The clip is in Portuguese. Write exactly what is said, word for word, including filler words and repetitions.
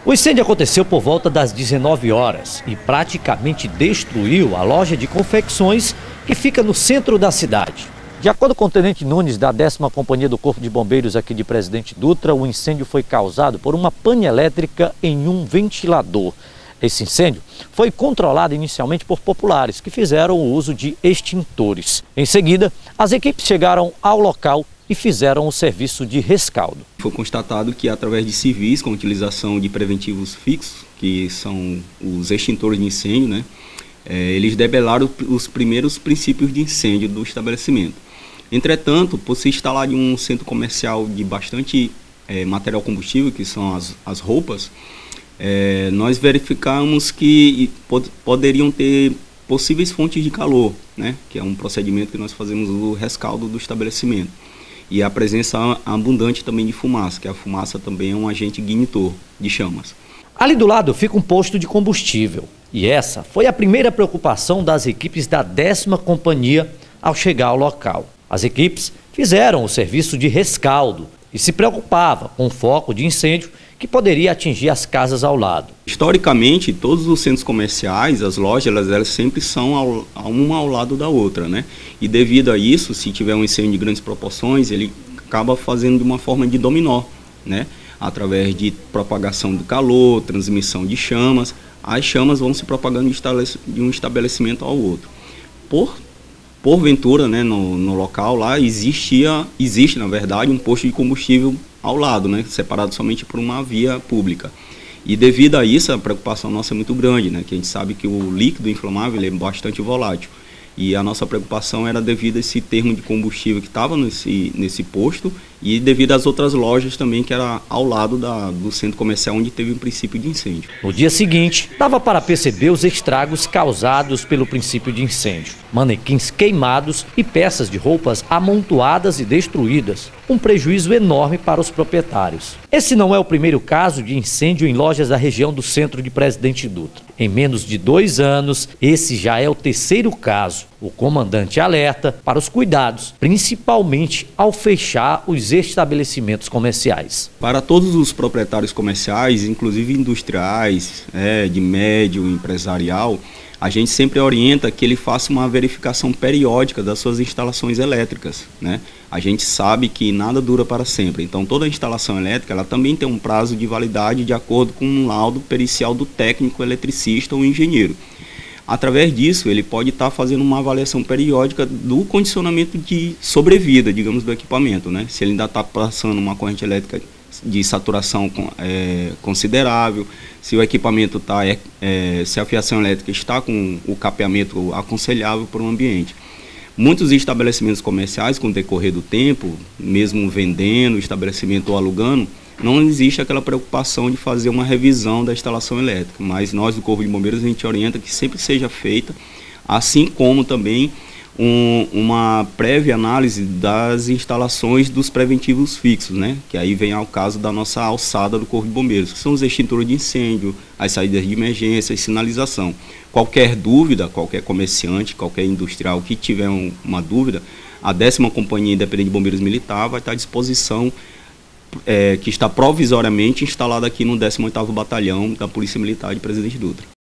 O incêndio aconteceu por volta das dezenove horas e praticamente destruiu a loja de confecções que fica no centro da cidade. De acordo com o tenente Nunes, da décima Companhia do Corpo de Bombeiros aqui de Presidente Dutra, o incêndio foi causado por uma pane elétrica em um ventilador. Esse incêndio foi controlado inicialmente por populares que fizeram o uso de extintores. Em seguida, as equipes chegaram ao local e fizeram o serviço de rescaldo. Foi constatado que, através de civis, com utilização de preventivos fixos, que são os extintores de incêndio, né, é, eles debelaram os primeiros princípios de incêndio do estabelecimento. Entretanto, por se instalar em um centro comercial de bastante é, material combustível, que são as, as roupas, é, nós verificamos que pod poderiam ter possíveis fontes de calor, né, que é um procedimento que nós fazemos o rescaldo do estabelecimento. E a presença abundante também de fumaça, que a fumaça também é um agente ignitor de chamas. Ali do lado fica um posto de combustível. E essa foi a primeira preocupação das equipes da décima Companhia ao chegar ao local. As equipes fizeram o serviço de rescaldo e se preocupava com o foco de incêndio que poderia atingir as casas ao lado. Historicamente, todos os centros comerciais, as lojas, elas, elas sempre são ao, uma ao lado da outra, né? E devido a isso, se tiver um incêndio de grandes proporções, ele acaba fazendo de uma forma de dominó, né? Através de propagação do calor, transmissão de chamas, as chamas vão se propagando de um estabelecimento ao outro. Por Porventura, né, no, no local lá existia, existe na verdade um posto de combustível ao lado, né, separado somente por uma via pública. E devido a isso, a preocupação nossa é muito grande, né, que a gente sabe que o líquido inflamável ele é bastante volátil. E a nossa preocupação era devido a esse termo de combustível que estava nesse, nesse posto e devido às outras lojas também que era ao lado da, do centro comercial onde teve um princípio de incêndio. No dia seguinte, dava para perceber os estragos causados pelo princípio de incêndio. Manequins queimados e peças de roupas amontoadas e destruídas. Um prejuízo enorme para os proprietários. Esse não é o primeiro caso de incêndio em lojas da região do centro de Presidente Dutra. Em menos de dois anos, esse já é o terceiro caso. O comandante alerta para os cuidados, principalmente ao fechar os estabelecimentos comerciais. Para todos os proprietários comerciais, inclusive industriais, é, de médio empresarial, a gente sempre orienta que ele faça uma verificação periódica das suas instalações elétricas, né? A gente sabe que nada dura para sempre, então toda instalação elétrica ela também tem um prazo de validade de acordo com um laudo pericial do técnico eletricista ou engenheiro. Através disso, ele pode estar fazendo uma avaliação periódica do condicionamento de sobrevida, digamos, do equipamento, né? Se ele ainda está passando uma corrente elétrica de saturação é, considerável, se o equipamento está, é, é, se a fiação elétrica está com o capeamento aconselhável para o ambiente. Muitos estabelecimentos comerciais, com o decorrer do tempo, mesmo vendendo, estabelecimento ou alugando, não existe aquela preocupação de fazer uma revisão da instalação elétrica, mas nós do Corpo de Bombeiros a gente orienta que sempre seja feita, assim como também um, uma prévia análise das instalações dos preventivos fixos, né? Que aí vem ao caso da nossa alçada do Corpo de Bombeiros, que são os extintores de incêndio, as saídas de emergência e sinalização. Qualquer dúvida, qualquer comerciante, qualquer industrial que tiver um, uma dúvida, a décima Companhia Independente de Bombeiros Militar vai estar à disposição, É, que está provisoriamente instalada aqui no décimo oitavo Batalhão da Polícia Militar de Presidente Dutra.